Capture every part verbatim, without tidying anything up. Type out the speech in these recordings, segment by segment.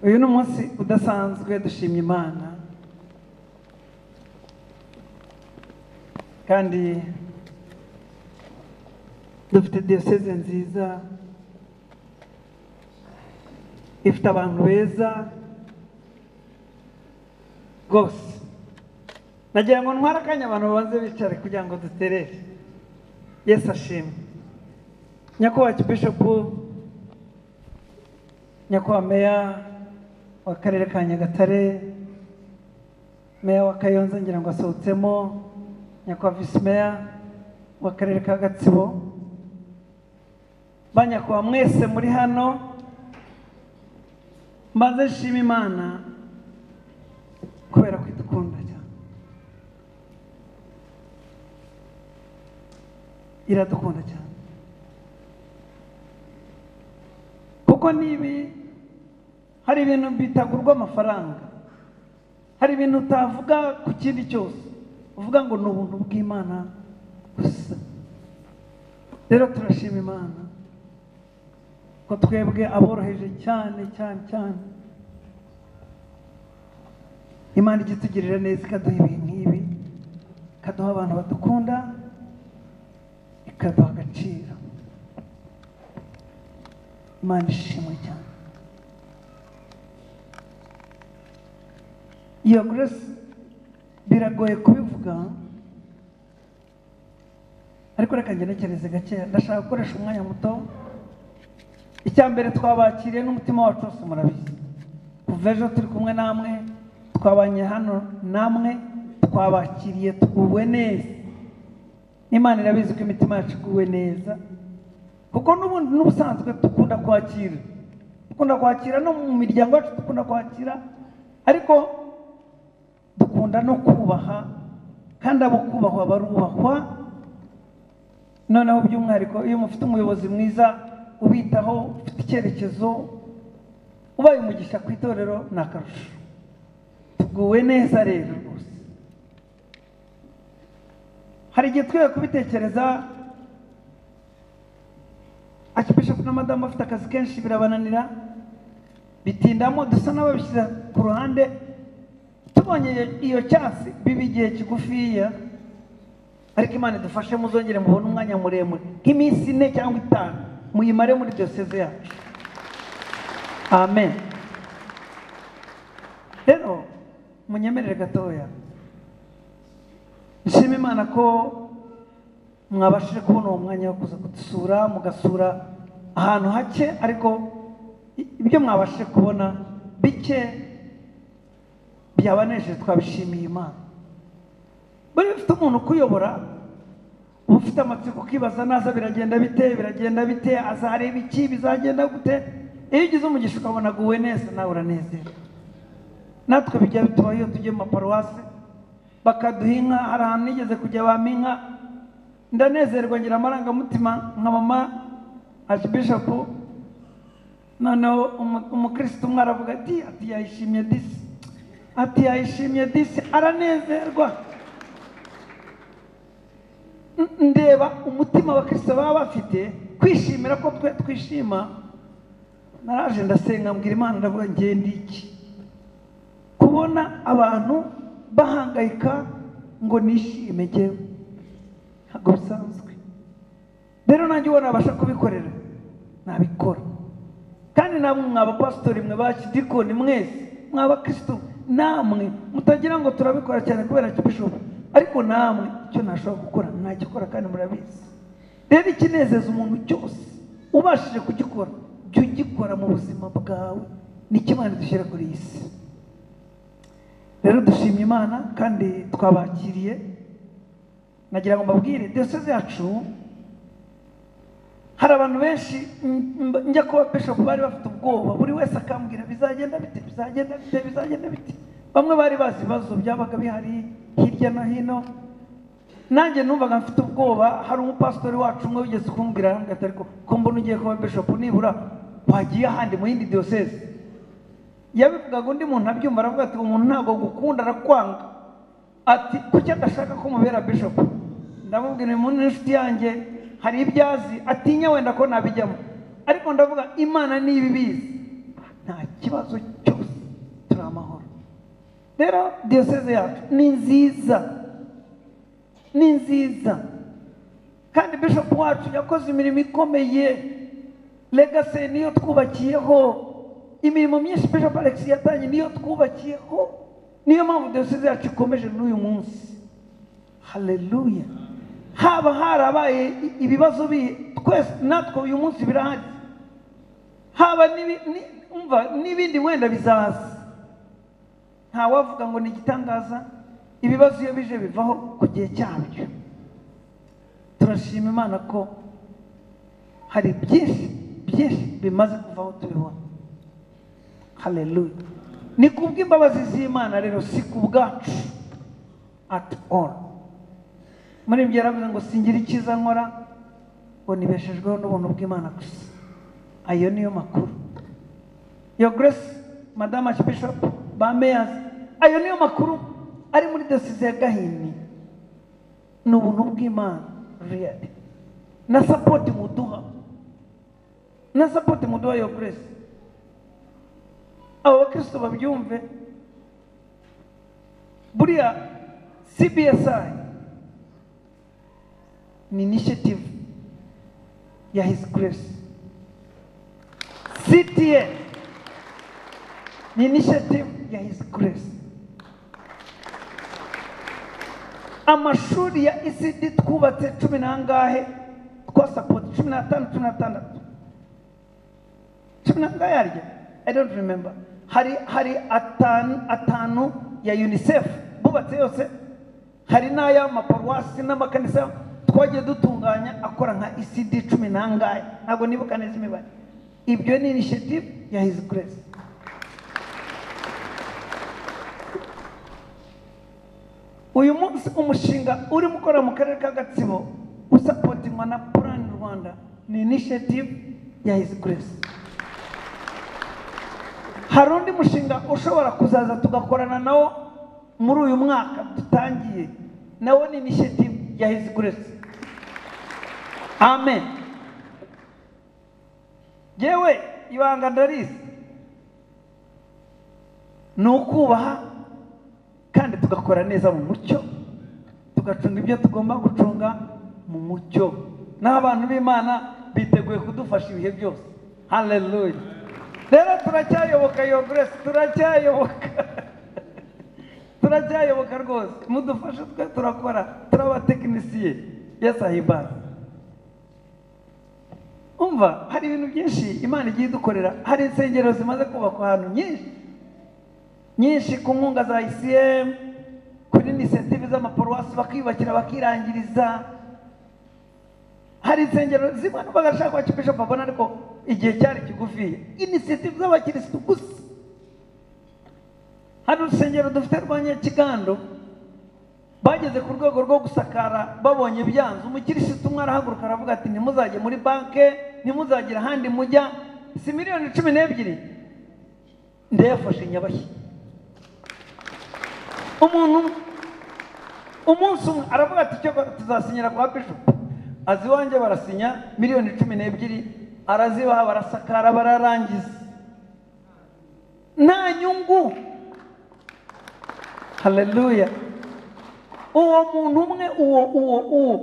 uyu ni umunsi udasanzwe dushimye Imana kandi dufite diyoseze nziza ifite abantu beza rwose. Nagira ngo ntware akanya abantu babanze bicare kugira ngo duterere. Yesu ashimwe. Nyakubahwa Bishop, nyakubahwa meya w'akarere ka Nyagatare, meya wa Kayonza ngira ngo asohotsemo, nyakubahwa vice meya w'akarere ka Gatsibo, banyakubahwa mwese muri hano, mbanze nshima Imana kubera ko idukunda cyane, iradukunda cyane. Kuko nibi hari ibintu bitagurwa amafaranga, hari ibintu utavuga ku kindi cyose, uvuga ngo ni ubuntu bw'Imana gusa. Rero turashima Imana ko twebwe aboroheje cyane cyane cyane, Imana ijya itugirira neza ikaduha ibihe nk'ibi, ikaduha abantu badukunda, ikaduha agaciro. Imana ishimwe cyane. Iyo grace biragoye kubivuga, ariko reka ngenekereze gake. Ndashaka gukoresha umwanya muto. Icya mbere, twabakiriye n'umutima wacu wose, murabizi. Kuva ejo turi kumwe namwe, twabanye hano namwe, twabakiriye tuguwe neza. Imana irabizi ko imitima yacu iguwe neza, kuko n'ubundi n'ubusanzwe dukunda kwakira, dukunda kwakira no mu miryango yacu dukunda kwakira, ariko dukunda no kubaha, kandi abo kubahwa barubahwa. Noneho by'umwihariko iyo mufite umuyobozi mwiza ubitaho, ufite icyerekezo, ubaye umugisha ku itorero, ni akarusho. Tuguwe neza rero rwose. Hari igihe twiye kubitekereza, Archbishop na madamu bafite akazi kenshi birabananira, bitindamo, dusa n'ababishyira ku ruhande. Tubonye iyo cyasi biba igihe kigufiya, ariko Imana idufashe muzongere mubone umwanya muremure nk'iminsi ine cyangwa itanu muyimare muri diyoseze yacu. Amen. Rero munyemerere gatoya nshima Imana ko mwabashije kubona uwo mwanya wo kuza kudusura, mugasura ahantu hake, ariko ibyo mwabashije kubona bike byabanejeje, twabishimiye Imana. Bari ufite umuntu kuyobora, ufite amatsiko ukibaza, naza biragenda bite biragenda bite azareba iki, bizagenda gute. Iyo ugize umugisha ukabona aguwe neza, nawe uranezera. Natwe bijya bitubaho iyo tugiye mu maparuwasi bakaduha inka. Hari ahantu nigeze kujya bampa inka, ndanezerwa ngira amarangamutima nka mama Archbishop. Noneho umukristo umwe aravuga ati ati yayishimye disi, ati yayishimye disi, aranezerwa. Ndeba umutima abakristo baba bafite kwishimira ko twe twishima. Naraje ndasenga mbwira Imana, ndavuga ngende iki kubona abantu bahangayika ngo nishime jyewe, ntabwo bisanzwe. Rero nanjye ubona abasha kubikorera, nabikora. Kandi namwe mw'abapasitori, mwe bakidikoni, mwese mw'abakristo, namwe mutagira ngo turabikora cyane kubera Bishop, ariko namwe icyo nashobora gukora nagikora, kandi murabizi. Rero ikinezeza umuntu cyose ubashije kugikora, jya ugikora mu buzima bwawe. Ni Imana idushyira kuri iyi si. Rero dushimye Imana kandi twabakiriye. Nagira ngo mbabwire, diyoseze yacu hari abantu benshi njya kuba Bishop bari bafite ubwoba, buri wese akambwira bizagenda bite bizagenda bite bizagenda bite. Bamwe bari bazi ibibazo byabaga bihari hirya no hino, nanjye numvaga mfite ubwoba. Hari umupasitori wacu umwe wigeze kumbwira, ati ariko ko mbona ugiye kuba Bishop, nibura wagiye ahandi mu yindi diyoseze. Yabivugaga undi muntu abyumva, aravuga ati umuntu ntabwo gukunda, arakwanga. Ati kuki adashaka ko mubera Bishop? Ndamubwira uyu muntu n'inshuti yanjye, hari ibyazi atinya wenda ko nabijyamo, ariko ndavuga Imana niba ibizi nta kibazo cyo rero diyoseze yacu ni nziza, ni nziza, kandi bishop wacu yakoze imirimo ikomeye. Legacy niyo twubakiyeho, imirimo myinshi Bishop Alex yatanye niyo twubakiyeho, niyo mpamvu diyoseze yacu ikomeje n'uyu munsi. Haleluya. Haba harabaye ibibazo bi twese natwe uyu munsi birahari, haba n'ibindi wenda bizaza, nta wavuga ngo ni igitangaza. Ibibazo iyo bije bivaho ku gihe cyabyo. Turashima Imana ko hari byinshi byinshi bimaze kuvaho tubibona. Haleluya. Ni kubw'imbabazi z'Imana rero, si ku bwacu at all. Muri ibyo yaravuze ngo singira icyiza nkora, ngo nibeshejweho n'ubuntu bw'Imana gusa. Ayo niyo makuru. Your Grace, Madam Archbishop, ba Mayors, ayo niyo makuru ari muri diyoseze ya Gahini. Ni ubuntu bw'Imana really. Na support muduha, na support muduha Your Grace. Abo bakristo babyumve, buriya C B S I ni initiative ya His Grace. C T A ni initiative ya His Grace. Amashuri ya E C D twubatse cumi nangahe, twa support cumi n'atanu cumi n'atandatu cumi nangahe arya, I don't remember. Hari hari atanu atanu ya UNICEF bubatse yose, hari n'aya maparuwasi n'amakanisa twagiye dutunganya akora nka E C D cumi nangahe, ntabwo nibuka neza imibare. Ibyo ni initiative ya His Grace. Uyu munsi umushinga uri mukora mu karere ka Gatsibo usapotingwa na Plan Rwanda ni initiative ya His Grace. Hari undi mushinga ushobora kuzaza tugakorana nawo muri uyu mwaka dutangiye, nawo ni initiative ya His Grace. Amen. Yewe ibanga ndarisi ni ukubaha kandi tugakora neza mu mucyo, tugacunga ibyo tugomba gucunga mu mucyo, n'abantu b'Imana biteguye kudufasha ibihe byose. Haleluya. Rero turacyayoboka Your Grace, turacyayoboka turacyayoboka rwose. Mudufashe twe turakora, turaba tekinisiye. Yes ahibara. Umva hari ibintu byinshi Imana igiye dukorera. Hari insengero zimaze kubakwa ahantu nyinshi nyinshi ku nkunga za I C M, kuri initiative z'amaparuwasi bakiyubakira bakirangiriza. Hari insengero zimwe bagashaka kwa Bishop abona ariko igihe cyari kigufi, initiative z'abakirisitu gusa. Hari urusengero dufite rwa Nyakigando bageze ku rwego rwo gusakara, babonye byanze, umukirisitu umwe arahaguruka aravuga ati ntimuzajye muri banke, ntimuzagira ahandi mujya, si miliyoni cumi n'ebyiri ndayafashe Nyabashyi. Umuntu umunsi umwe aravuga ati cyo tuzasinyira kwa Bishop, azi wanjye barasinya miliyoni cumi n'ebyiri, arazibaha barasakara bararangiza nta nyungu. Haleluya. Uwo muntu umwe uwo uwo uwo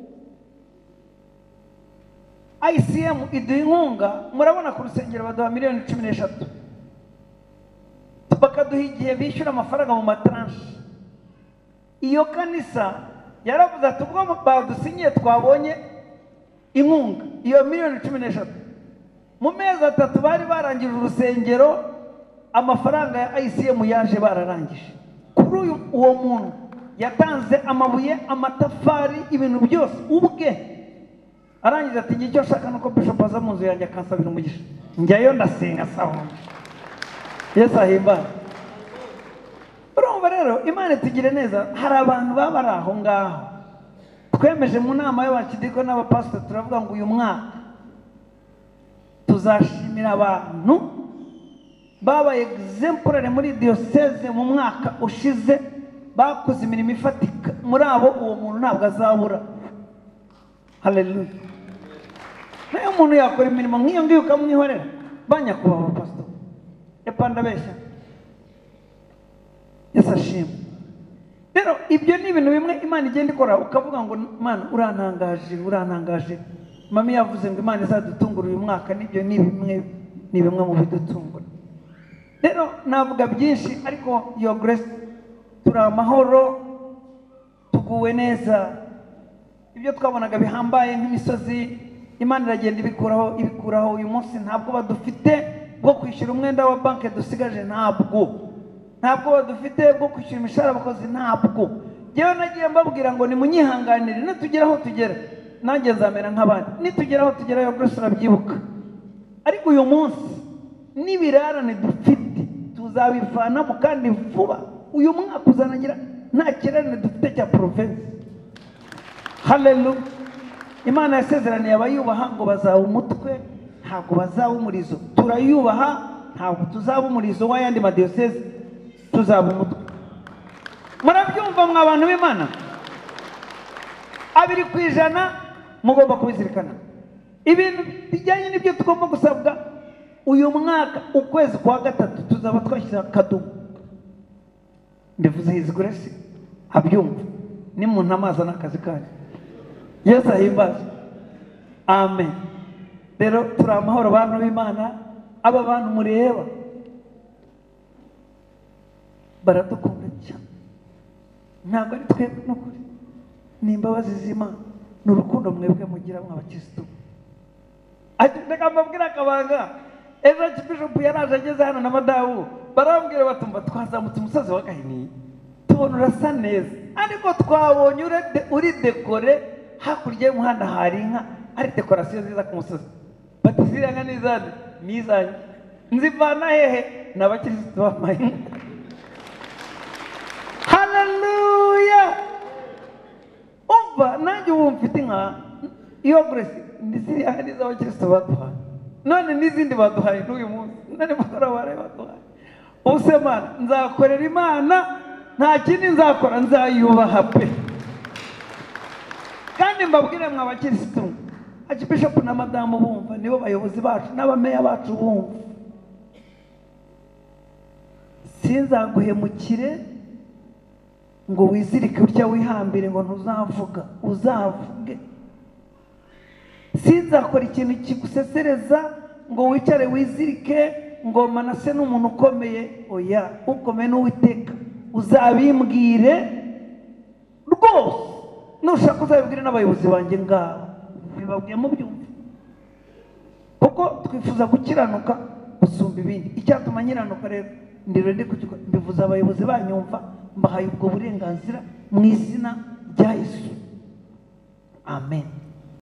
I C M iduha inkunga, murabona ku rusengero baduha miliyoni cumi n'eshatu, bakaduha igihe bishyura amafaranga mu matranche. Iyo kanisa yaravuze ati ubwo badusinyiye twabonye inkunga iyo miliyoni cumi n'eshatu, mu mezi atatu bari barangije urusengero, amafaranga ya I C M yaje bararangije. Kuri uyu uwo muntu yatanze amabuye, amatafari, ibintu byose ubwe, arangiza ati ngiye cyo shaka nuko Bishop aza mu nzu yanjye akansabira umugisha, njyayo ndasenga sawa. Yesu ahimba. Urumva rero Imana itugire neza. Hari abantu baba bari aho ngaho, twemeje mu nama y'abakidiko n'abapastor turavuga ngo uyu mwaka tuzashimira abantu baba exemplary muri diocese mu mwaka ushize, bakoze imirimo ifatika. Muri abo uwo muntu ntabwo azabura. Haleluya. Nayo umuntu yakora imirimo nk'iyo ngiyo ukamwihorera, banyakubaho pastor epanda besha Yesu ashimwe. Rero ibyo ni ibintu bimwe Imana igenda ikora ukavuga ngo Imana urantangaje urantangaje. Mami yavuze ngo Imana izadutungura uyu mwaka, nibyo ni bimwe ni bimwe mu bidutungura. Rero navuga byinshi ariko your grace turi amahoro, tuguwe neza. Ibyo twabonaga bihambaye nk'imisozi Imana iragenda ibikuraho ibikuraho. Uyu munsi ntabwo badufite bwo kwishyura umwenda wa banki dusigaje, ntabwo ntabwo badufite bwo kwishyura imishahara abakozi, ntabwo. Yewe nagiye mbabwira ngo nimunyihanganire, nitugera aho tugera nanjye nzamera nk'abandi, nitugera aho tugera yo Grace urabyibuka. Ariko uyu munsi n'ibirarane dufite tuzabivanamo kandi vuba. Uyu mwaka uzanagira nta kirarane dufite cya province. Hallelujah. Imana yasezeraniye abayubaha ngo bazaba umutwe, ntabwo bazaba umurizo. Turayubaha, ntabwo tuzaba umurizo w'ayandi madiyoseze, tuzaba umutwe. Murabyumva mwa bantu b'Imana? Abiri ku ijana mugomba kubizirikana. Ibintu bijyanye n'ibyo tugomba gusabwa uyu mwaka ukwezi kwa gatatu tuzaba twashyize akadumu. Ndivuze His Grace abyumva ni muntu amazi n'akazi kanyu. Yesu ahimbaze. Amen. Rero turi amahoro bantu b'Imana. Aba bantu mureba baradukunda cyane, ntabwo ari twebwe n'ukuri, ni imbabazi z'Imana n'urukundo mwebwe mugira mw'abakristo. Ati ndeka mbabwira akabanga, ejo Bishop yaraje ageze hano na madawu barambwira batumva twazamutse umusozi wa Gahini tubona urasa neza, ariko twabonye uri dekore hakurya y'umuhanda hari inka, ari dekorasiyo nziza ku musozi. Bati ziriya nka n'izande n'izanjye nzivana hehe? N'abakristo b'amaye. Hallelujah. Umva nanjye ubu mfite inka iyo Grace ndiziriya nka n'iz'abakristo baduhaye, none n'izindi baduhaye n'uyu munsi none bakora baraye baduhaye. Ubuse Mana nzakorera Imana, nta kindi nzakora, nzayubaha pe. Kandi mbabwire mwa bakristo, Archbishop na madamu bumva, nibo bayobozi bacu n'abameya bacu bumva. Sinzaguhemukire ngo wizirike utya wihambire ngo ntuzavuga, uzavuge. Sinzakora ikintu kigusesereza ngo wicare wizirike ngo Manase n'umuntu ukomeye. Oya, ukomeye n'Uwiteka. Uzabimbwire rwose, nushaka uzabibwire n'abayobozi banjye ngaho, bibabwiye mu byumva, kuko twifuza gukiranuka gusumba ibindi. Icyatuma nyiranuka rero ndi ready kugikora, mbivuza abayobozi banyumva, mbahaye ubwo burenganzira mu izina rya Yesu. Amen.